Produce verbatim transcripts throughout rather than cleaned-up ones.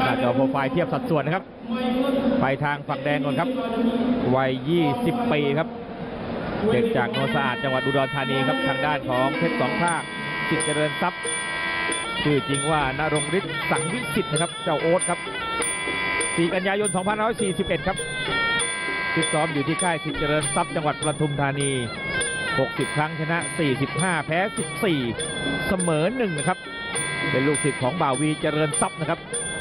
หน้าจอโปรไฟล์เทียบสัดส่วนนะครับไปทางฝั่งแดงก่อนครับวัยยี่สิบปีครับเด็กจากโนนสะอาดจังหวัดอุดรธานีครับทางด้านของเพชรสองภาคสิทธิ์เจริญทรัพย์ชื่อจริงว่านรงฤทธิ์สังวิสิทธิ์นะครับเจ้าโอ๊ตครับสี่กันยายนสองพันห้าร้อยสี่สิบเอ็ดครับฝึกซ้อมอยู่ที่ค่ายสิทธิ์เจริญทรัพย์จังหวัดปทุมธานีหกสิบครั้งชนะสี่สิบห้าแพ้สิบสี่เสมอหนึ่งนะครับเป็นลูกศิษย์ของบ่าววีเจริญทรัพย์นะครับ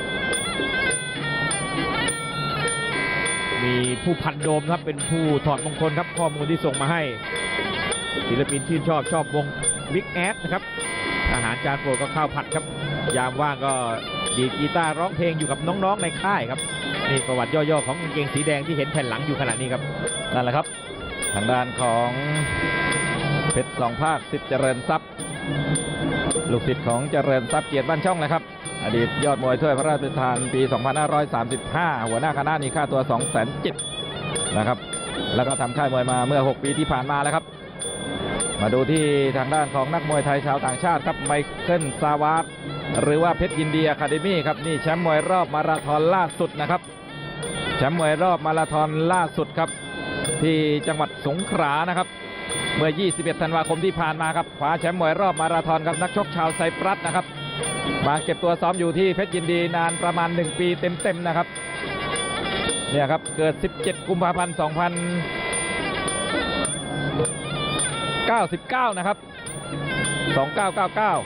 มีผู้พันโดมครับเป็นผู้ถอดมงคลครับข้อมูลที่ส่งมาให้ศิลปินชื่นชอบชอบวงวิกแอดนะครับอาหารจานโปรดก็ข้าวผัดครับยามว่างก็ดีดกีตาร์ร้องเพลงอยู่กับน้องๆในค่ายครับนี่ประวัติย่อๆของกางเกงสีแดงที่เห็นแผ่นหลังอยู่ขณะนี้ครับนั่นแหละครับทางด้านของเพชรสองภาคสิทธิ์เจริญทรัพย์ลูกศิษย์ของเจริญทรัพย์เกียรติบ้านช่องนะครับอดีตยอดมวยถ้วยพระราชทานปีสองพันห้าร้อยสามสิบห้าหัวหน้าคณะนี่ค่าตัว สองแสนเจ็ดหมื่น นะครับแล้วก็ทำค่ายมวยมาเมื่อหกปีที่ผ่านมาแล้วครับมาดูที่ทางด้านของนักมวยไทยชาวต่างชาติครับไมเคิลซาวาร์ดหรือว่าเพชรยินดีอะคาเดมี่ครับนี่แชมป์มวยรอบมาราธอนล่าสุดนะครับแชมป์มวยรอบมาราธอนล่าสุดครับที่จังหวัดสงขลานะครับเมื่อยี่สิบเอ็ดธันวาคมที่ผ่านมาครับคว้าแชมป์มวยรอบมาราธอนครับนักชกชาวไซปรัสนะครับมาเก็บตัวซ้อมอยู่ที่เพชรยินดีนานประมาณหนึ่งปีเต็มๆนะครับเนี่ยครับเกิดสิบเจ็ดกุมภาพันธ์สองพันเก้าสิบเก้านะครับสองพันเก้าร้อยเก้าสิบเก้า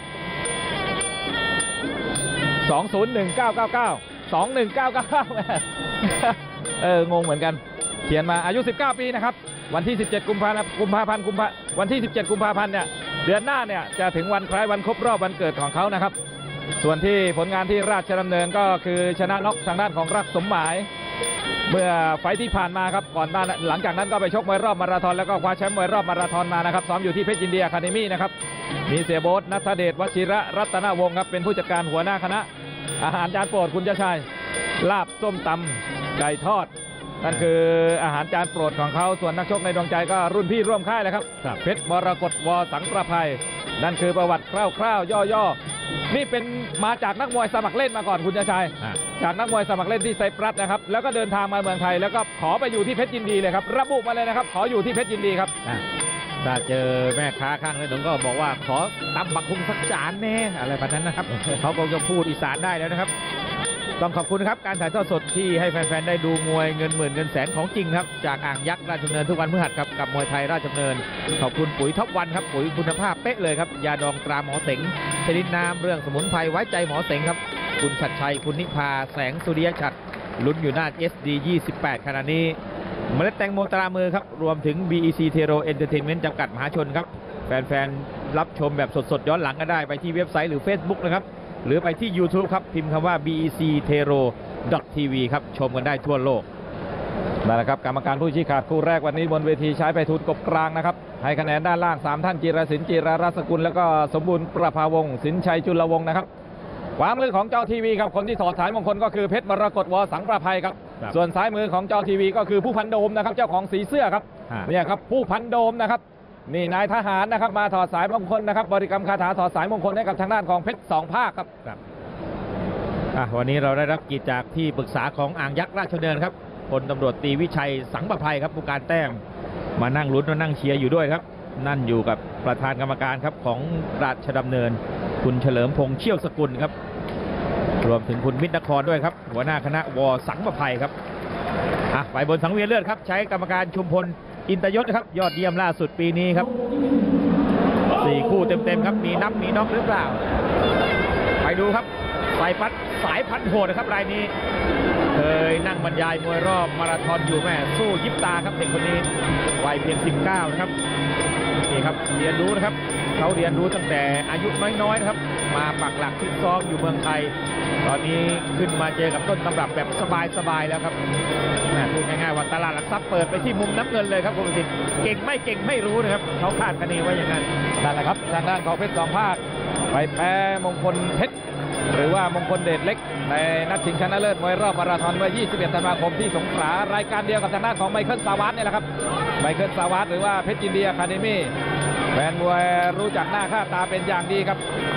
สองศูนย์หนึ่งเก้าเก้าเก้า สองหนึ่งเก้าเก้าเอองงเหมือนกันเขียนมาอายุสิบเก้าปีนะครับวันที่สิบเจ็ดกุมภาพันธ์กุมภาพันธ์กุมภาวันที่สิบเจ็ดกุมภาพันธ์เนี่ยเดือนหน้าเนี่ยจะถึงวันคล้ายวันครบรอบวันเกิดของเขานะครับส่วนที่ผลงานที่ราชดำเนินก็คือชนะน็อกทางด้านของรักสมหมายเมื่อไฟที่ผ่านมาครับก่อนหลังจากนั้นก็ไปชกมวยรอบมาราธอนแล้วก็คว้าแชมป์มวยรอบมาราธอนมานะครับซ้อมอยู่ที่เพชรยินดีอะคาเดมี่นะครับมีเสียโบ๊ทณัฐเดชวชิระรัตนวงศ์ครับเป็นผู้จัดการหัวหน้าคณะอาหารจานโปรดคุณเจ้าชายลาบส้มตำไก่ทอดนั่นคืออาหารจานโปรดของเขาส่วนนักชกในดวงใจก็รุ่นพี่ร่วมค่ายเลยครับเพชรมรกตวสังประภัยนั่นคือประวัติคร่าวๆย่อๆนี่เป็นมาจากนักมวยสมัครเล่นมาก่อนคุณเจ้าชายจากนักมวยสมัครเล่นที่ไซปรัสนะครับแล้วก็เดินทางมาเมืองไทยแล้วก็ขอไปอยู่ที่เพชรยินดีเลยครับระบุมาเลยนะครับขออยู่ที่เพชรยินดีครับถ้าเจอแม่ค้าข้างถนนก็บอกว่าขอตำบักหุ่งสักจานแน่อะไรแบบนั้นนะครับ เขาคงจะพูดอีสานได้แล้วนะครับต้องขอบคุณครับการถ่ายทอดสดที่ให้แฟนๆได้ดูมวยเงินหมื่นเงินแสนของจริงครับจากอ่างยักษ์ราชดำเนินทุกวันพฤหัสครับกับมวยไทยราชดำเนินขอบคุณปุ๋ยท็อปวันครับปุ๋ยคุณภาพเป๊ะเลยครับยาดองตราหมอเสงชนิดน้ำเรื่องสมุนไพรไว้ใจหมอเสงครับคุณชัดชัยคุณนิพาแสงสุริยชัดลุ้นอยู่หน้า เอส ดี ยี่สิบแปดขณะนี้เมล็ดแตงโมตรามือครับรวมถึง บี อี ซี Tero Entertainment จำกัดมหาชนครับแฟนๆรับชมแบบสดๆย้อนหลังก็ได้ไปที่เว็บไซต์หรือ Facebook นะครับหรือไปที่ YouTube ครับพิมพ์คำว่า บี อี ซี Tero ดอท ที วี ครับชมกันได้ทั่วโลกนั่นแหละครับกรรมการผู้ชี้ขาดคู่แรกวันนี้บนเวทีใช้ไปทูลกบกลางนะครับให้คะแนนด้านล่างสามท่านจิรศิลป์จิรารัศกุลแล้วก็สมบูรณ์ประภาวงศ์สินชัยจุลวงศ์นะครับขวามือของเจ้าทีวีครับคนที่ถอดสายมงคลก็คือเพชรมรกตวสังประภัยครับส่วนซ้ายมือของเจ้าทีวีก็คือผู้พันโดมนะครับเจ้าของสีเสื้อครับเนี่ยครับผู้พันโดมนะครับนี่นายทหารนะครับมาถอดสายมงคลนะครับบริกรรมคาถาถอดสายมงคลให้กับทางด้านของเพชรสองภาคครับวันนี้เราได้รับเกียรติจากที่ปรึกษาของอ่างยักษ์ราชดำเนินครับพลตำรวจตรีวิชัยสังประภัยครับผู้การแต้มมานั่งลุ้นมานั่งเชียร์อยู่ด้วยครับนั่นอยู่กับประธานกรรมการครับของราชดำเนินคุณเฉลิมพงษ์เชี่ยวสกุลครับรวมถึงคุณมิตรนครด้วยครับหัวหน้าคณะวสังประภัยครับอ่ะไปบนสังเวียนเลือดครับใช้กรรมการชุมพลอินทยศนะครับยอดเยี่ยมล่าสุดปีนี้ครับสี่คู่เต็มๆครับมีนับมีน็อกหรือเปล่าไปดูครับสายพัดสายพันโหดนะครับรายนี้เคยนั่งบรรยายมวยรอบมาราธอนอยู่แม่สู้ยิบตาครับเด็กคนนี้วัยเพียงสิบเก้านะครับนี่ครับเรียนรู้นะครับเขาเรียนรู้ตั้งแต่อายุน้อยๆนะครับมาปักหลักฟิตซ้อมอยู่เมืองไทยตอนนี้ขึ้นมาเจอกับต้นตำรับแบบสบายๆแล้วครับพูดง่ายๆว่าตลาดหลักทรัพย์เปิดไปที่มุมน้ำเงินเลยครับคุณประสิทธิ์เก่งไม่เก่งไม่รู้นะครับเขาคาดคะเนไว้อย่างนั้นนั่นแหละครับทางด้านของเพชรสองภาคไปแพ้มงคลเพชรหรือว่ามงคลเดชเล็กในนัดชิงชนะเลิศมวยรอบมาราธอนเมื่อยี่สิบเอ็ดธันวาคมที่สงขลารายการเดียวกับทางด้านของไมเคิลซาวัตนี่แหละครับไมเคิลซาวัตหรือว่าเพชรยินดีอะคาเดมี่แฟนมวยรู้จักหน้าค่าตาเป็นอย่างดีครับ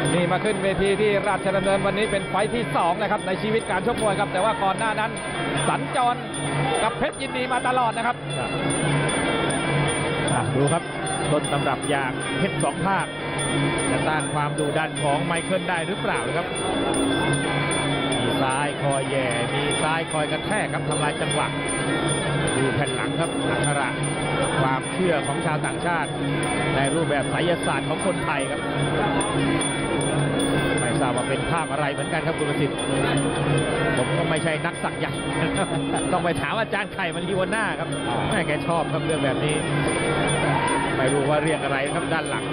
นี่มาขึ้นเวทีที่ราชดำเนินวันนี้เป็นไฟท์ที่สองนะครับในชีวิตการชกมวยครับแต่ว่าก่อนหน้านั้นสัญจรกับเพชรยินดีมาตลอดนะครับอ่ะดูครับต้นตำรับอย่างเพชรสองภาคจะต้านความดุดันของไมเคิลได้หรือเปล่านะครับมีซ้ายคอยแย่มีซ้ายคอยกระแทกครับทำลายจังหวะดูแผ่นหลังครับอักขระความเชื่อของชาวต่างชาติในรูปแบบไสยศาสตร์ของคนไทยครับไม่ทราบว่าเป็นภาพอะไรเหมือนกันครับคุณประสิทธิ์ผมก็ไม่ใช่นักสักยันต์ ต้องไปถามอาจารย์ไข่มันลีวันหน้าครับแม่แกชอบครับเรื่องแบบนี้ไม่รู้ว่าเรียกอะไรครับด้านหลัง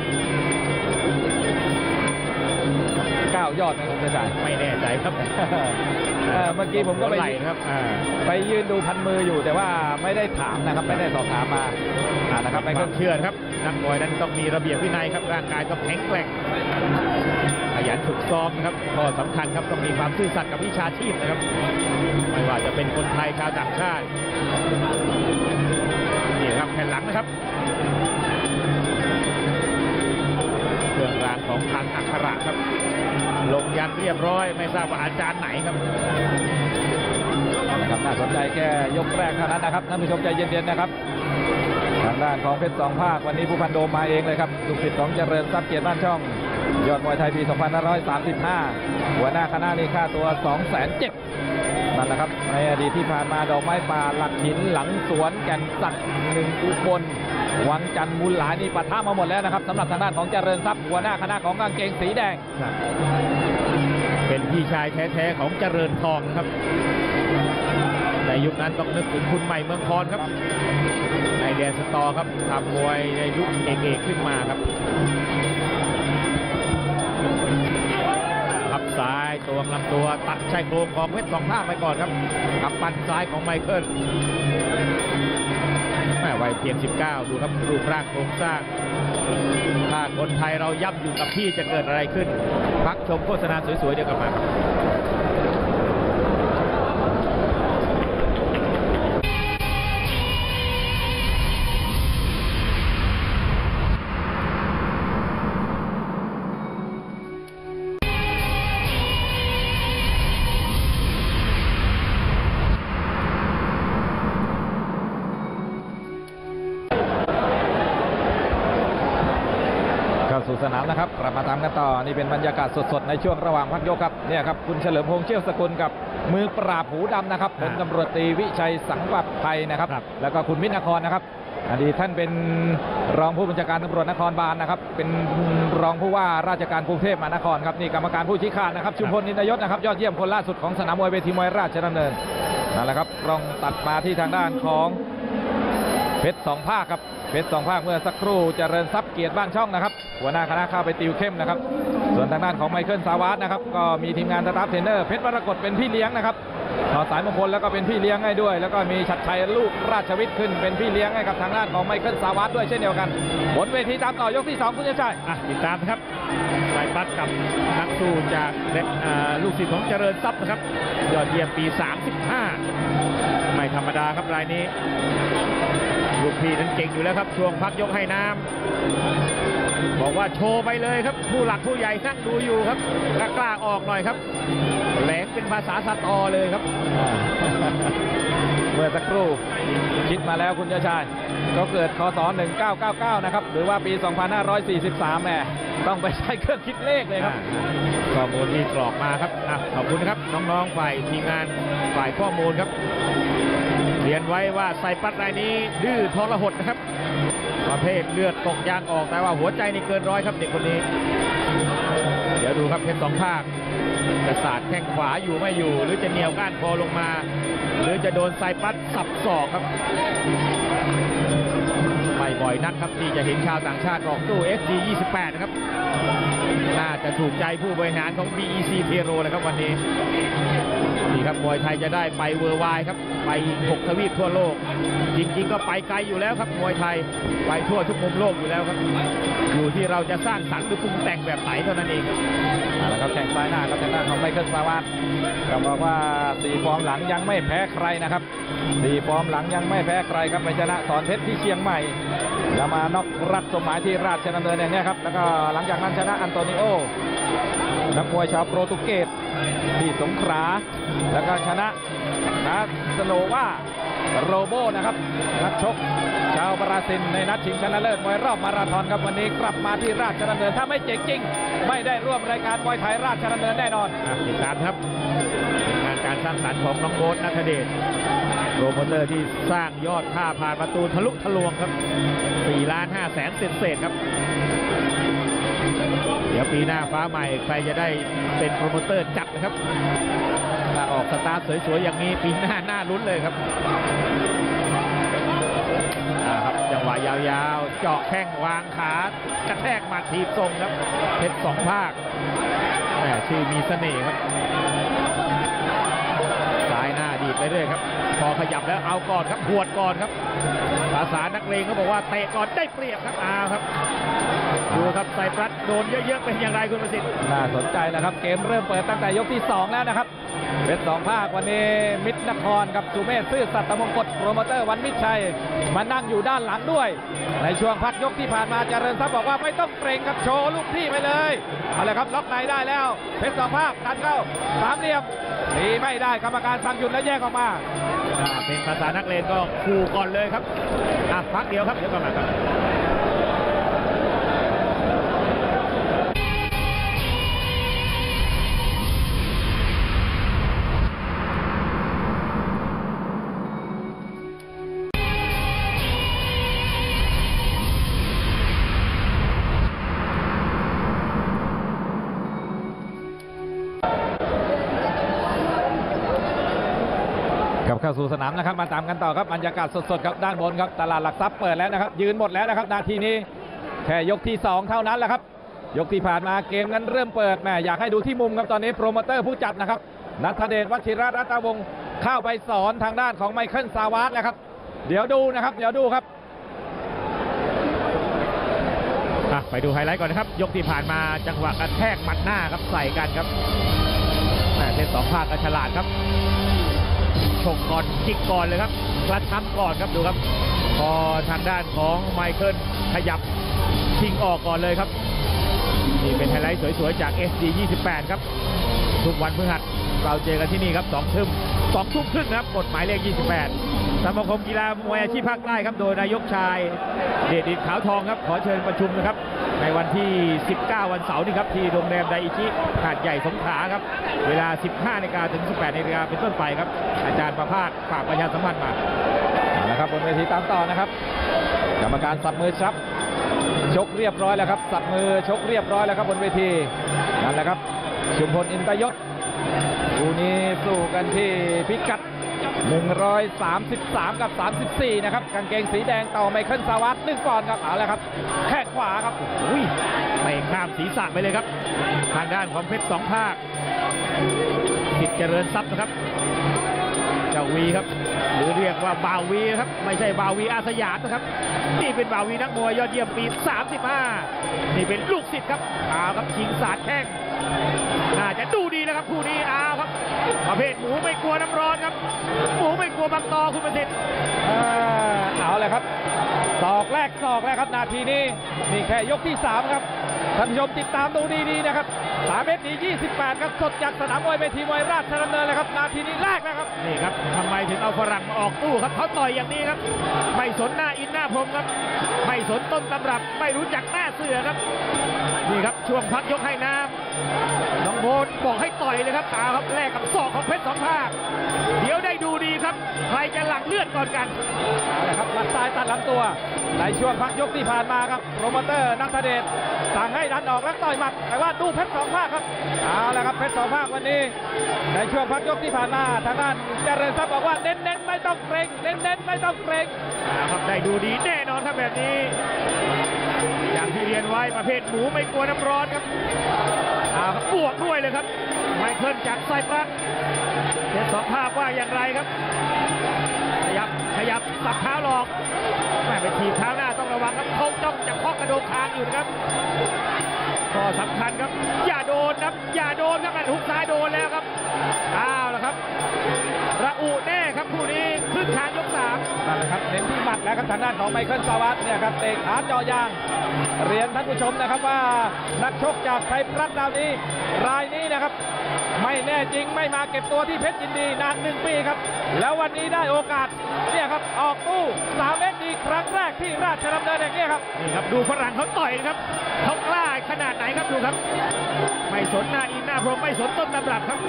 เก้ายอดนะคุณเฉลิมไม่แน่ใจครับเอ่อเมื่อกี้ผมก็ไปไหลครับอ่าไปยืนดูพันมืออยู่แต่ว่าไม่ได้ถามนะครับไม่ได้สอบถามมาอ่านะครับไม่ไม่คก็วามเชื่อครับนักมวยนั้นต้องมีระเบียบวินัยครับร่างกายต้องแข็งแกร่งขยันฝึกซ้อมนะครับข้อสำคัญครับต้องมีความซื่อสัตย์กับวิชาชีพนะครับไม่ว่าจะเป็นคนไทยชาวต่างชาตินี่ครับแผ่นหลังนะครับเครื่องรางของพันอักขระครับลงยันเรียบร้อยไม่ทราบว่าอาจารย์ไหนครับนะครับน่าสนใจแค่ยกแรกเท่านั้นนะครับท่านผู้ชมใจเย็นๆนะครับทางด้านของเพชรสองภาควันนี้ผู้พันโดมมาเองเลยครับลูกศิษย์ของเจริญทรัพย์เกียรติบ้านช่องยอดมวยไทยปี สองพันห้าร้อยสามสิบห้า หัวหน้าคณะนี่ค่าตัว สองแสนเจ็ดหมื่น นั่นแหละครับในอดีตที่ผ่านมาดอกไม้ป่าหลักหินหลังสวนแก่นสักหนึ่งอุบลวังจันทร์มูลหลายนี่ปะทะมาหมดแล้วนะครับสำหรับทางด้านของเจริญทรัพย์หัวหน้าคณะของกางเกงสีแดงเป็นพี่ชายแท้ๆของเจริญทองครับในยุคนั้นต้องนึกถึงคุณใหม่เมืองคอนครับในเดียนสตอครับทำมวยในยุคเอกๆขึ้นมาครับขับซ้ายตัวลำตัวตัดชายโครงของเพชรสองภาคไปก่อนครับกับปั้นซ้ายของไมเคิลแม่วัยเพียงสิบเก้าดูครับรูปร่างโครงสร้างถ้าคนไทยเราย่ำอยู่กับที่จะเกิดอะไรขึ้นพักชมโฆษณาสวยๆเดี๋ยวกลับมาครับสู่สนามนะครับกลับมาตามกันต่อนี่เป็นบรรยากาศสดๆในช่วงระหว่างพักยกครับเนี่ยครับคุณเฉลิมพงษ์เชี่ยวสกุลกับมือปราบหูดำนะครับเป็นตำรวจตรีวิชัยสังวัฒน์ไทยนะครับแล้วก็คุณมิตรนครนะครับอดีตท่านเป็นรองผู้บัญชาการตำรวจนครบาลนะครับเป็นรองผู้ว่าราชการกรุงเทพมหานครครับนี่กรรมการผู้ชี้ขาดนะครับชุมพลนินยศนะครับยอดเยี่ยมคนล่าสุดของสนามมวยเวทีมวยราชดำเนินนั่นแหละครับลองตัดมาที่ทางด้านของเพชรสองภาคครับเพชรสองภาคเมื่อสักครู่เจริญทรัพย์เกียรติบ้านช่องนะครับหัวหน้าคณะเข้าไปติวเข้มนะครับส่วนทางด้านของไมเคิลสาวัตนะครับก็มีทีมงานสตาฟเทรนเนอร์เพชรมรกตเป็นพี่เลี้ยงนะครับต่อสายมงคลแล้วก็เป็นพี่เลี้ยงให้ด้วยแล้วก็มีชัดชัยลูกราชวิทย์ขึ้นเป็นพี่เลี้ยงให้กับทางด้านของไมเคิลสาวัตด้วยเช่นเดียวกันบนเวทีตามต่อยกที่สองคุณเฉลิมชัยอ่ะติดตามนะครับสายปัดกับนักสู้จากลูกศิษย์ของเจริญทรัพย์นะครับยอดเยี่ยมปีสามสิบห้าไม่ธรรมดาครับรายนี้ลูกพี่นั้นเก่งอยู่แล้วครับช่วงพักยกให้น้ำบอกว่าโชว์ไปเลยครับผู้หลักผู้ใหญ่นั่งดูอยู่ครับกล้ากล้าออกหน่อยครับแหลงเป็นภาษาสตอเลยครับเมื่อสักครู่คิดมาแล้วคุณเฉลิมชัยก็เกิดคศหนึ่งเก้าเก้าเก้านะครับหรือว่าปีสองพันห้าร้อยสี่สิบสามแหมต้องไปใช้เครื่องคิดเลขเลยครับข้อมูลที่กรอกมาครับขอบคุณครับน้องๆฝ่ายทีมงานฝ่ายข้อมูลครับเรียนไว้ว่าไซปัสรายนี้ดื้อทรหดนะครับประเภทเลือดตกยางออกแต่ว่าหัวใจนี่เกินร้อยครับเด็กคนนี้เดี๋ยวดูครับเพชรสองภาคจะสาดแข้งขวาอยู่ไม่อยู่หรือจะเหนียวก้านคอลงมาหรือจะโดนไซปัสสับศอกครับไม่บ่อยนักครับที่จะเห็นชาวต่างชาติออกตู้ เอส จี ยี่สิบแปดนะครับน่าจะถูกใจผู้บริหารของ บี อี ซี Pro นะครับวันนี้นี่ครับมวยไทยจะได้ไปเวอร์ไวด์ครับไปหกทวีปทั่วโลกจริงๆก็ไปไกลอยู่แล้วครับมวยไทยไปทั่วทุกมุมโลกอยู่แล้วครับอยู่ที่เราจะสร้างสรรค์หรือปรุงแต่งแบบไหนเท่านั้นเองนะครับแข่งซ้ายหน้าครับทางด้านของไมเคิลสาวัตก็บอกว่าสี่ฟอร์มหลังยังไม่แพ้ใครนะครับสี่ฟอร์มหลังยังไม่แพ้ใครครับไปชนะสอนเพชรที่เชียงใหม่แล้วมานอกรัฐสมหมายที่ราชดำเนินอย่างนี้ครับแล้วก็หลังจากนั้นชนะอันโตนิโอนักมวยชาวโปรตุเกสที่สงขลาแล้วก็ชนะนะสโนว่าโรโบนะครับนักชกชาวบราซิลในนัดชิงชนะเลิศมวยรอบมาราธอนครับวันนี้กลับมาที่ราชดำเนินถ้าไม่เจ๋งจริงไม่ได้ร่วมรายการมวยไทยราชดำเนินแน่นอนติดตามครับงานการสร้างสรรค์ของน้องโบ๊ทณัฐเดชโปรโมเตอร์ที่สร้างยอดค่าผ่านประตูทะลุทะลวงครับสี่ล้านห้าแสนเศษๆครับเดี๋ยวปีหน้าฟ้าใหม่ใครจะได้เป็นโปรโมเตอร์จัดนะครับถ้าออกสตาร์ทสวยๆอย่างนี้ปีหน้าหน้าลุ้นเลยครับครับจังหวะยาวๆเจาะแข้งวางขากระแทกมาทีบทรงครับเพชรสองภาคแหมชื่อมีเสน่ห์ครับซ้ายหน้าดีดไปเรื่อยครับพอขยับแล้วเอาก่อนครับหวดก่อนครับภาษานักเลงเขาบอกว่าเตะก่อนได้เปรียบครับอาครับดูครับไซปรัสโดนเยอะๆเป็นอย่างไรคุณประสิทธิ์น่าสนใจนะครับเกมเริ่มเปิดตั้งแต่ยกที่สองแล้วนะครับเป็นสองภาควันนี้มิตรนครกับสุเมธซื่อสัตย์มงกฎโปรโมเตอร์วันมิตรชัยมานั่งอยู่ด้านหลังด้วยในช่วงพักยกที่ผ่านมาเจริญทรัพย์บอกว่าไม่ต้องเกรงกับโชว์ลูกพี่ไปเลยเอาเลยครับล็อกในได้แล้วเพชรสองภาคดันเข้าสามเหลี่ยมตีไม่ได้กรรมการสั่งหยุดแล้วแยกออกมาเป็นภาษานักเลงก็คู่ก่อนเลยครับอ่ะพักเดียวครับเดี๋ยวกลับมาครับกลับเข้าสู่สนามนะครับมาตามกันต่อครับบรรยากาศสดๆครับด้านบนครับตลาดหลักทรัพย์เปิดแล้วนะครับยืนหมดแล้วนะครับนาทีนี้แค่ยกที่สองเท่านั้นแหละครับยกที่ผ่านมาเกมนั้นเริ่มเปิดแม่อยากให้ดูที่มุมครับตอนนี้โปรโมเตอร์ผู้จัดนะครับณัฐเดชวชิระรัตนวงศ์เข้าไปสอนทางด้านของไมเคิลซาวาสแล้วครับเดี๋ยวดูนะครับเดี๋ยวดูครับไปดูไฮไลท์ก่อนนะครับยกที่ผ่านมาจังหวะกระแทกหมัดหน้าครับใส่กันครับเพชรสองภาคก็ฉลาดครับชกก่อนจิกก่อนเลยครับกระชับก่อนครับดูครับพอทางด้านของไมเคิลขยับชิงออกก่อนเลยครับนี่เป็นไฮไลท์สวยๆจาก เอส ดี ยี่สิบแปดครับทุกวันพฤหัสเราเจอกันที่นี่ครับสองทุ่มสองทุ่มครึ่งนะครับกฎหมายเลขยี่สิบแปดสมาคมกีฬามวยอาชีพภาคใต้ครับโดยนายกชายเดชอินขาวทองครับขอเชิญประชุมนะครับในวันที่สิบเก้าวันเสาร์นี้ครับที่โรงแรมไดอิชิหาดใหญ่สงขลาครับเวลา สิบห้านาฬิกาถึง สิบแปดนาฬิกาเป็นต้นไปครับอาจารย์ประภาสฝากประชาสัมพันธ์มานะครับบนเวทีตามต่อนะครับกรรมการสับมือครับชกเรียบร้อยแล้วครับสับมือชกเรียบร้อยแล้วครับบนเวทีนั่นแหละครับชุมพลอินทยศคู่นี้สู้กันที่พิกัดหนึ่งร้อยสามสิบสามกับสามสิบสี่นะครับกางเกงสีแดงต่อไมเคิลซาวัตหนึ่งปอนด์ครับเอาละครับแข้งขวาครับอุ้ยไม่ข้ามศีรษะไปเลยครับทางด้านของเพชรสองภาคสิทธิ์เจริญทรัพย์นะครับเจ้าวีครับหรือเรียกว่าบ่าววีครับไม่ใช่บ่าววีอาสยามนะครับนี่เป็นบ่าววีนักมวยยอดเยี่ยมปีสามสิบห้านี่เป็นลูกศิษย์ครับเอาครับชิงสาดแข้งน่าจะดูดีนะครับคู่นี้เอาครับประเภทหมูไม่กลัวน้ำร้อนครับหมูไม่กลัวบางตอคุณประสิทธิ์เอาเลยครับศอกแรกศอกแล้วครับนาทีนี้นี่แค่ยกที่สามครับท่านผู้ชมติดตามดูดีๆนะครับสามเมตรนี้ยี่สิบแปดครับสดจากสนามมวยเวทีมวยราชดำเนินเลยครับนาทีนี้แรกนะครับนี่ครับทำไมถึงเอาฝรั่งมาออกตู้ครับเขาต่อยอย่างนี้ครับไม่สนหน้าอินหน้าพรมครับไม่สนต้นตำรับไม่รู้จักหน้าเสือครับนี่ครับช่วงพักยกให้น้ำน้องโบ๊ทบอกให้ต่อยเลยครับตาครับแลกกับศอกของเพชรสองภาคเดี๋ยวได้ดูดีครับใครจะหลังเลือดก่อนกันเอาละครับหมัดซ้ายตัดลำตัวในช่วงพักยกที่ผ่านมาครับโปรโมเตอร์ณัฐเดชสั่งให้ดันออกแล้วต่อยหมัดแต่ว่าดูเพชรสองภาคครับเอาละครับเพชรสองภาควันนี้ในช่วงพักยกที่ผ่านมาทางด้านเจริญทรัพย์บอกว่าเน้นๆไม่ต้องเกรงเน้นๆไม่ต้องเกรงครับได้ดูดีแน่นอนครับแบบนี้อย่างที่เรียนไว้ประเภทหมูไม่กลัวน้ำร้อนครับเอาครับบวกด้วยเลยครับไมเคิลจากไซปรัสเพชรสองภาคว่าอย่างไรครับขยับขยับสับเท้าหลอกแม่ไปทีเท้าหน้าต้องระวังครับเขาจ้องจะเคาะกระโดงคางอยู่นะครับข้อสำคัญครับอย่าโดนครับอย่าโดนครับทุกซ้ายโดนแล้วครับอ้าวแล้วครับระอุแน่ครับคู่นี้ขึ้นทางยกสามนั่นแหละครับเน้นที่หมัดแล้วครับทางด้านของไมเคิลซาวัตเนี่ยครับเตะขาเจาะยางเรียนท่านผู้ชมนะครับว่านักชกจากไทยรัฐดาวนี้รายนี้นะครับไม่แน่จริงไม่มาเก็บตัวที่เพชรยินดีนานหนึ่งปีครับแล้ววันนี้ได้โอกาสเนี่ยครับออกตู้สามเอ็กดีครั้งแรกที่ราชดำเนินแห่งนี้ครับนี่ครับดูฝรั่งเขาต่อยครับเขากล้าขนาดไหนครับดูครับไม่สนหน้าอินหน้าพรหมไม่สนต้นตำรับครับ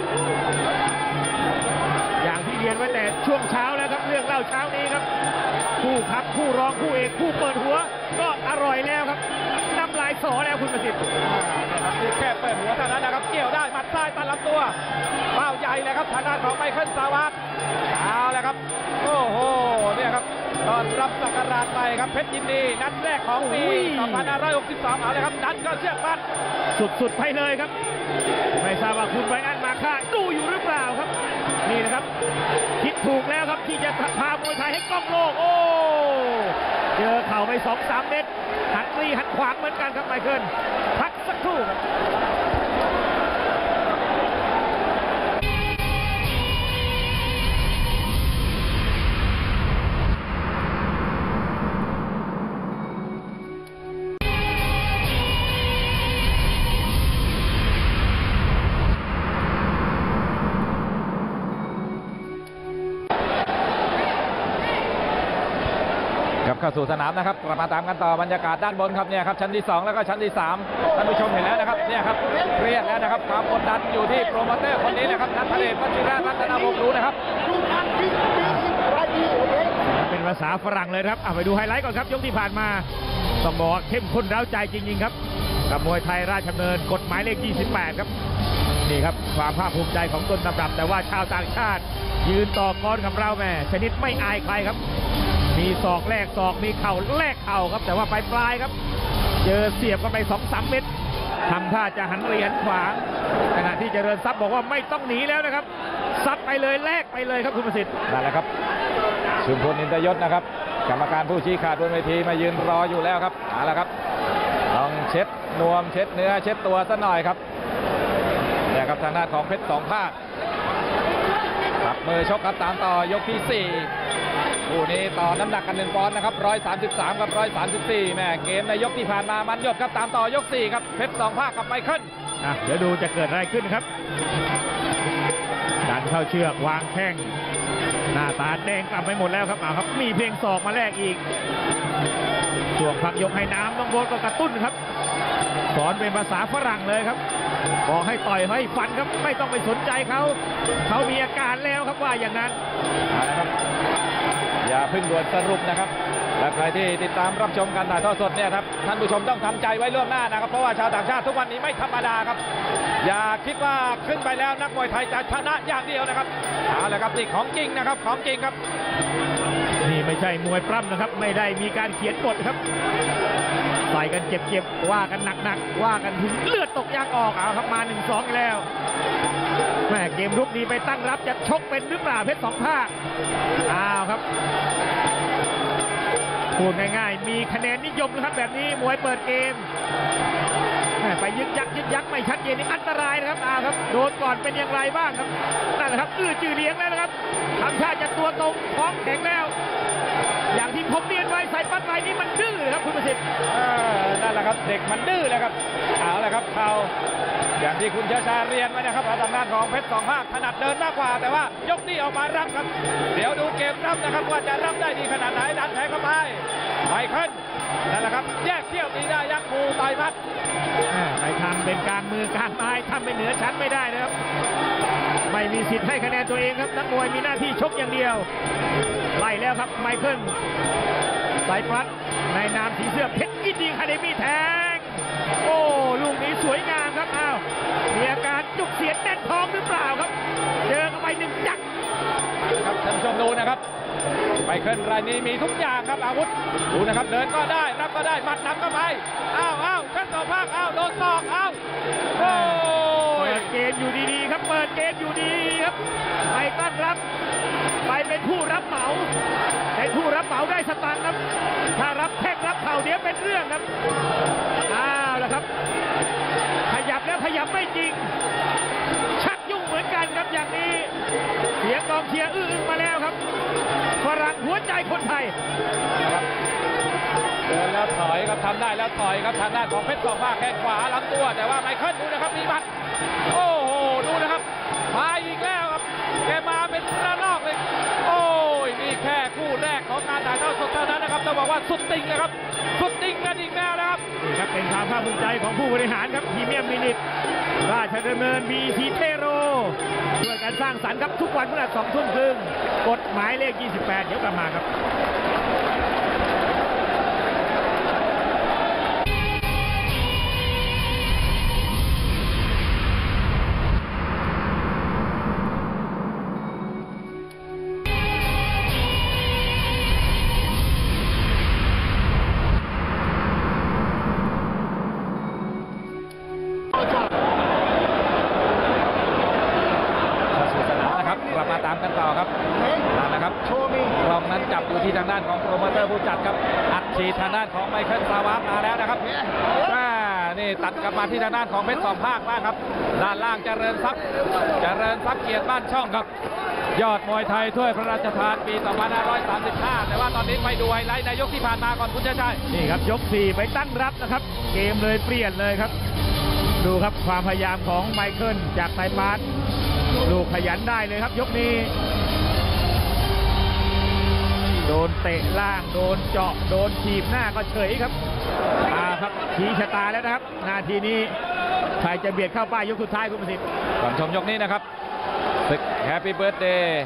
อย่างที่เรียนไว้แต่ช่วงเช้าแล้วครับเรื่องเล่าเช้านี้ครับคู่ครับคู่รองคู่เอกคู่เปิดหัวก็อร่อยแล้วครับน้ำลายสอแล้วคุณประสิทธิ์นะครับที่แค่เปิดหัวเท่านั้นนะครับเกี่ยวได้หมัดซ้ายตัดลำตัวเป้าใหญ่เลยครับทางด้านของไมเคิลซาวัตเอาเลยครับโอ้โหเนี่ยครับตอนรับสักการะไปครับเพชรยินดีนัดแรกของปีสองพันห้าร้อยหกสิบสองเอาเลยครับดันก็เชือกมัดสุดๆไปเลยครับไม่ทราบว่าคุณไบรอันมาค่าดูอยู่หรือเปล่าครับนี่นะครับคิดถูกแล้วครับที่จะพามวยไทยให้กล้องโลกโอ้เจอเข่าไป สองสาม เม็ดหันรีหันขวางเหมือนกันครับไมเคิลพักสักครู่ครับเข้าสู่สนามนะครับกลับมาตามกันต่อบรรยากาศด้านบนครับเนี่ยครับชั้นที่สองแล้วก็ชั้นที่สามท่านผู้ชมเห็นแล้วนะครับเนี่ยครับเครียดแล้วนะครับความกดดันอยู่ที่โปรโมเตอร์คนนี้นะครับนัทเดชวชิระรัตนวงศ์รู้นะครับเป็นภาษาฝรั่งเลยครับเอาไปดูไฮไลท์ก่อนครับยกที่ผ่านมาต้องบอกเข้มข้นเร้าใจจริงๆครับกับมวยไทยราชดำเนินกฎหมายเลขยี่สิบแปดครับนี่ครับความภาคภูมิใจของต้นตำรับแต่ว่าชาวต่างชาติยืนต่อกรกับเราแม่ชนิดไม่อายใครครับมีศอกแลกศอกมีเข่าแลกเข่าครับแต่ว่าปลายปลายครับเจอเสียบกันไป สองสาม เม็ดทำท่าจะหันเรียนขวางขณะที่เจริญทรัพย์บอกว่าไม่ต้องหนีแล้วนะครับซัดไปเลยแลกไปเลยครับคุณประสิทธิ์นั่นแหละครับชุมพลอินทยศนะครับกรรมการผู้ชี้ขาดบนเวทีมายืนรออยู่แล้วครับเอาละครับต้องเช็ดนวมเช็ดเนื้อเช็ดตัวซะหน่อยครับเนี่ยครับทางด้านของเพชรสองภาคจับมือชกกันตามต่อยกที่สี่คู่นี้ต่อน้ำหนักกันหนึ่งปอนด์นะครับหนึ่งร้อยสามสิบสามกับหนึ่งร้อยสามสิบสี่แม่เกมในยกที่ผ่านมามันหยดครับตามต่อยกสี่ครับเพชรสองภาคกับไมเคิลอ่ะเดี๋ยวดูจะเกิดอะไรขึ้นครับดันเข้าเชือกวางแข้งหน้าตาแดงกลับไปหมดแล้วครับอ่าครับมีเพียงศอกมาแลกอีกช่วงพักยกให้น้ำต้องโบนก็กระตุ้นครับสอนเป็นภาษาฝรั่งเลยครับบอกให้ต่อยให้ฟันครับไม่ต้องไปสนใจเขาเขามีอาการแล้วครับว่าอย่างนั้นอย่าเพิ่งด่วนสรุปนะครับและใครที่ติดตามรับชมการถ่ายทอดสดเนี่ยครับท่านผู้ชมต้องทำใจไว้ล่วงหน้านะครับเพราะว่าชาวต่างชาติทุกวันนี้ไม่ธรรมดาครับอย่าคิดว่าขึ้นไปแล้วนักมวยไทยจะชนะอย่างเดียวนะครับเอาละครับนี่ของจริงนะครับของจริงครับนี่ไม่ใช่มวยปล้ำนะครับไม่ได้มีการเขียนบทครับใส่กันเจ็บๆว่ากันหนักๆว่ากันถึงเลือดตกยางออกเอาครับมา หนึ่งสอง แล้วแม่เกมรุกนี้ไปตั้งรับจะชกเป็นหรือเปล่าเพชรสองภาคอ้าวครับพูดง่ายๆมีคะแนนนิยมนะครับแบบนี้มวยเปิดเกมไปยึกยักยึกยักไม่ชัดเจนนี่อันตรายนะครับอ้าวครับโดนก่อนเป็นอย่างไรบ้างครับนั่นแหละครับอื้อจือเลี้ยงแล้วนะครับทำท่าจะตัวตรงท้องแข็งแล้วอย่างที่ผมเรียนไว้ใส่ปั้นไรนี้มันดื้อครับคุณประสิทธิ์นั่นแหละครับเด็กมันดื้อเลยครับเอาละครับเขาอย่างที่คุณเชษชาเรียนไว้นะครับทางด้านของเพชรสองภาคถนัดเดินมากกว่าแต่ว่ายกนี้ออกมารับครับเดี๋ยวดูเกมรับนะครับว่าจะรับได้ดีขนาดไหนดันแทงเข้าไปไมเคิลนั่นแหละครับแยกเที่ยวตีได้ยักษ์ภูต่อยมัดไปทำเป็นกลางมือกลางไม้ทำเป็นเหนือชั้นไม่ได้นะครับไม่มีสิทธิ์ให้คะแนนตัวเองครับนักมวยมีหน้าที่ชกอย่างเดียวไล่แล้วครับไมเคิลสายพลัดในนามสีเสื้อเพชรยินดีคาเดมี่แทงโอ้ลูกนี้สวยงามครับอ้าวมีอาการจุกเสียดแน่นท้องหรือเปล่าครับเจอเข้าไปหนึ่งจักรครับท่านผู้ชมดูนะครับไมเคิลรายนี้มีทุกอย่างครับอาวุธดูนะครับเดินก็ได้รับก็ได้หมัดนำก็ไปอ้าวอ้าวเพชรสองภาคอ้าวโดนศอกอ้าวโอ้เปิดเกมอยู่ดีๆครับเปิดเกมอยู่ดีครับไปตั้งรับไปเป็นผู้รับเหมาเป็นผู้รับเหมาได้สตางค์ครับถ้ารับแข้งรับเข่าเดี๋ยวเป็นเรื่องครับอ้าวแล้วครับขยับแล้วขยับไม่จริงชักยุ่งเหมือนกันครับอย่างนี้เสียงกองเชียร์อื้ออึงมาแล้วครับฝรั่งหัวใจคนไทยเดินแล้วถอยครับทำได้แล้วถอยครับทางด้านของเพชรสองภาคแข้งขวาลำตัวแต่ว่าไมเคิลดูนะครับมีหมัดโอ้โหดูนะครับมาอีกแล้วครับแกมาเป็นระลอกเลยโอ้ยนี่แค่คู่แรกของการถ่ายทอดสดเท่านั้นนะครับต้องบอกว่าสุดติ่งนะครับสุดติ่งกันอีกแล้วนะครับนี่ครับเป็นความภาคภูมิใจของผู้บริหารครับพรีเมียมมินิทราชดำเนินบีทีเทโรช่วยกันสร้างสรรค์ครับทุกวันเวลาสองทุ่มครึ่งกฎหมายเลขยี่สิบแปดเดี๋ยวกลับมาครับกลับมาตามกันต่อครับนั่นแหละครับกล้องนั้นจับอยู่ที่ทางด้านของโปรโมเตอร์ผู้จัดครับอัดฉีดทางด้านของไมเคิลซาวาสมาแล้วนะครับอ่านี่ตัดกลับมาที่ทางด้านของเพชรสองภาคบ้างครับด้านล่างเจริญทรัพย์เจริญทรัพย์เกียรติบ้านช่องครับยอดมวยไทยถ้วยพระราชทานปี สองพันห้าร้อยสามสิบห้า แต่ว่าตอนนี้ไปดูไฮไลท์ในยกที่ผ่านมาก่อนคุณชัยชัยนี่ครับยกสี่ไปตั้งรับนะครับเกมเลยเปลี่ยนเลยครับดูครับความพยายามของไมเคิลจากไทยปาร์ตลูกขยันได้เลยครับยกนี้โดนเตะล่างโดนเจาะโดนถีบหน้าก็เฉยครับอ่าครับชี้ชะตาแล้วนะครับนาทีนี้ใครจะเบียดเข้าป้ายยกสุดท้ายคุณประสิทธิ์ก่อนชมยกนี้นะครับศึกแฮปปี้เบิร์ธเดย์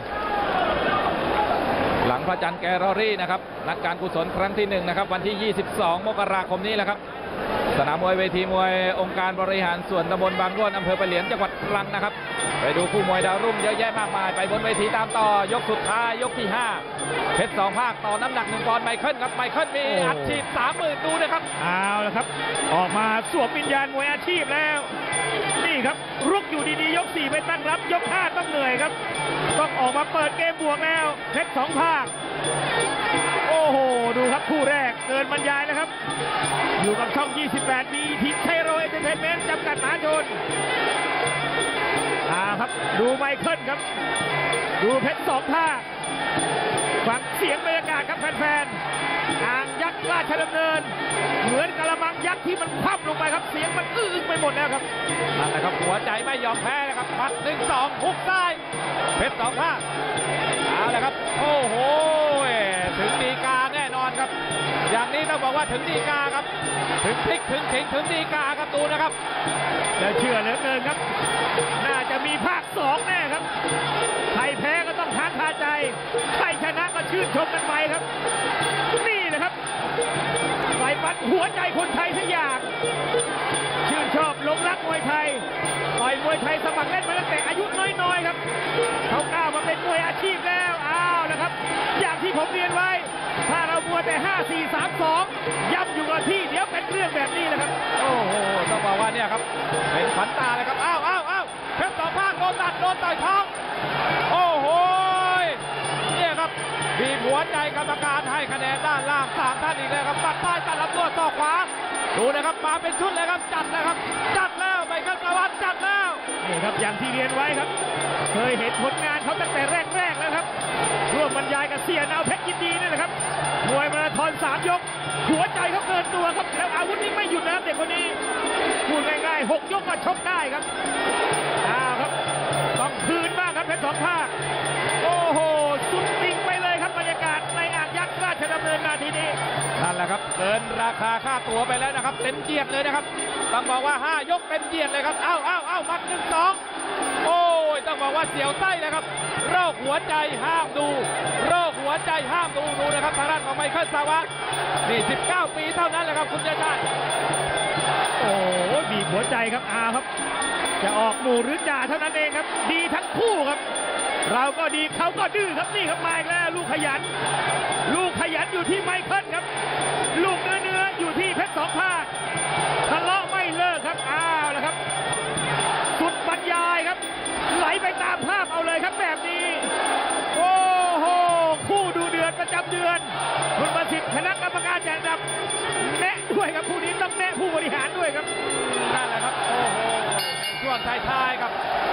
หลังพระจันทร์แกลเลอรี่นะครับนัดการกุศลครั้งที่หนึ่งนะครับวันที่ยี่สิบสองมกราคมนี้แหละครับสนามมวยเวทีมวยองค์การบริหารส่วนตำบลบางร่วนอำเภอปะเหลียนจังหวัดตรังนะครับไปดูคู่มวยดาวรุ่งเยอะแยะมากมายไปบนเวทีตามต่อยกสุดท้ายยกที่ห้าเพชรสองภาคต่อน้ำหนักหนึ่งปอนด์ไมเคิลครับไมเคิลมีอัดฉีดสามหมื่นดูนะครับเอาละครับออกมาสวมวิญญาณมวยอาชีพแล้วนี่ครับรุกอยู่ดีๆยกสี่ไปตั้งรับยกห้าต้องเหนื่อยครับต้องออกมาเปิดเกมบวกแล้วเพชรสองภาคโอ้โหดูครับคู่แรกเกินบรรยายนะครับอยู่กับช่องยี่สิบแปดมีทีเทโรเอเตอร์เทนเมนต์จำกัดมหาชนอ่าครับดูไมเคิลครับดูเพชรสองภาคฟังเสียงบรรยากาศครับแฟนๆอ่างยักษ์ราชดำเนินเหมือนกระมังยักษ์ที่มันคว่ำลงไปครับเสียงมันอื้อไปหมดแล้วครับนั่นแหละครับหัวใจไม่ยอมแพ้นะครับหมัดหนึ่งสองฮุกซ้ายเพชรสองภาคเอาละครับโอ้โหถึงดีกาแน่นอนครับอย่างนี้ต้องบอกว่าถึงดีกาครับถึงพลิกถึงถิงถึงดีกาครับดูนะครับและเชื่อเหลือเกินครับน่าจะมีภาคสองแน่ครับใครแพ้ก็ต้องค้างคาใจใครชนะก็ชื่นชมกันไปครับนี่แหละครับไฟฟันหัวใจคนไทยทุกอย่างชื่นชอบหลงรักมวยไทยต่อยมวยไทยสมัครเล่นมาตั้งแต่อายุน้อยๆครับเขาก้าวมาเป็นมวยอาชีพแล้วอ้าวนะครับอย่างที่ผมเรียนไว้ถ้าเรามัวแต่ห้า สี่ สาม สองย้ำอยู่กับที่เดี๋ยวเป็นเรื่องแบบนี้แหละครับโอ้โหต้องบอกว่าเนี่ยครับเป็นขวัญตาเลยครับอ้าวอ้าวอ้าวเพชรสองภาคโดนตัดโดนต่อยท้องโอ้โหเนี่ยครับบีบหัวใจกรรมการให้คะแนนด้านล่างสามท่านอีกแล้วครับตัดใต้ตัดลำตัวต่อขวาดูนะครับมาเป็นชุดเลยครับจัดนะครับจัดแล้วไมเคิลซาวาสจัดแล้วนี่ครับอย่างที่เรียนไว้ครับเคยเห็นผลงานเขาตั้งแต่แรกๆแล้วครับร่วมบรรยายกับเสียนาวเพชรยินดีนี่แหละครับมวยมาราธอนสามยกหัวใจเขาเกินตัวครับแล้วอาวุธนี้ไม่หยุดนะครับเด็กคนนี้พูดง่ายๆหกยกก็ชกได้ครับอ้าวครับต้องคืนบ้างครับเพชรสองภาคโอ้โหสุดจริงไปเลยครับบรรยากาศในอ่างยักษ์ราชดำเนินนาทีนี้นั่นแหละครับเกินราคาค่าตั๋วไปแล้วนะครับเต็มเจียดเลยนะครับต้องบอกว่าห้ายกเต็มเจียดเลยครับอ้าวอ้าวอ้าวมัดหนึ่งสองโอ้ยต้องบอกว่าเสียวไส้เลยครับโรคหัวใจห้ามดูโรคหัวใจห้ามดูดูนะครับทางด้านของไมเคิลซาวาสนี่สิบเก้าปีเท่านั้นแหละครับคุณชัยชัยโอ้บีบหัวใจครับอาครับจะออกหมู่หรือจ่าเท่านั้นเองครับดีทั้งคู่ครับเราก็ดีเขาก็ดื้อครับนี่ครับมาอีกแล้วลูกขยันลูกขยันอยู่ที่ไมเคิลครับลูกเนื้อเนื้ออยู่ที่เพชรสองภาคทะเลาะไม่เลิกครับอ้าวแล้วครับสุดบรรยายครับไหลไปตามภาพเอาเลยครับแบบนี้โอ้โหคู่ดูเดือดประจำเดือนคุณประสิทธิ์คณะกรรมการจัดอันดับแนะด้วยครับผู้นี้ต้องแนะผู้บริหารด้วยครับนั่นแหละครับโอ้โหช่วงท้ายๆครับแล้วก็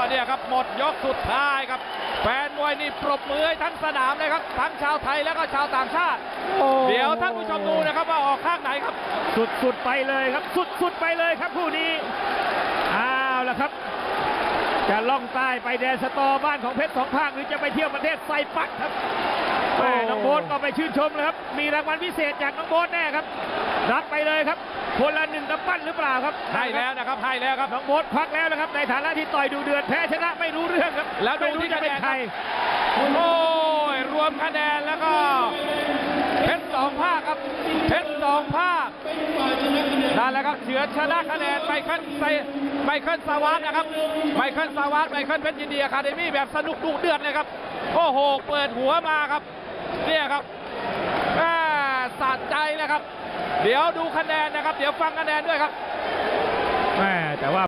เนี่ยครับหมดยกสุดท้ายครับแฟนมวยนี่ปรบมือให้ทั้งสนามเลยครับทั้งชาวไทยแล้วก็ชาวต่างชาติเดี๋ยวท่านผู้ชมดูนะครับว่าออกข้างไหนครับสุดๆไปเลยครับสุดๆไปเลยครับคู่นี้เอาละครับจะล่องใต้ไปแดนสตอบ้านของเพชรสองภาคหรือจะไปเที่ยวประเทศไซปัสครับแม่น้องโบ๊ทก็ไปชื่นชมเลยครับมีรางวัลพิเศษจากน้องโบ๊ทแน่ครับรับไปเลยครับคนละหนึ่งกำปั้นหรือเปล่าครับให้แล้วนะครับให้แล้วครับน้องโบ๊ทควักแล้วนะครับในฐานะที่ต่อยดูเดือดแพ้ชนะไม่รู้เรื่องครับแล้วดูไม่รู้ที่จะเป็นคะแนนใครโอ้ยรวมคะแนนแล้วก็เพชรสองภาคครับเพชรสองภาคนั่นแหละครับเฉือนชนะคะแนนไมเคิลไซไมเคิลสวัสดนะครับไมเคิลสวัสดไมเคิลเพชรยินดีอะคาเดมี่แบบสนุกดุเดือดเลยครับโอ้โหเปิดหัวมาครับเนี่ยครับอ่าสะใจเลยครับเดี๋ยวดูคะแนนนะครับเดี๋ยวฟังคะแนนด้วยครับแม่แต่ว่า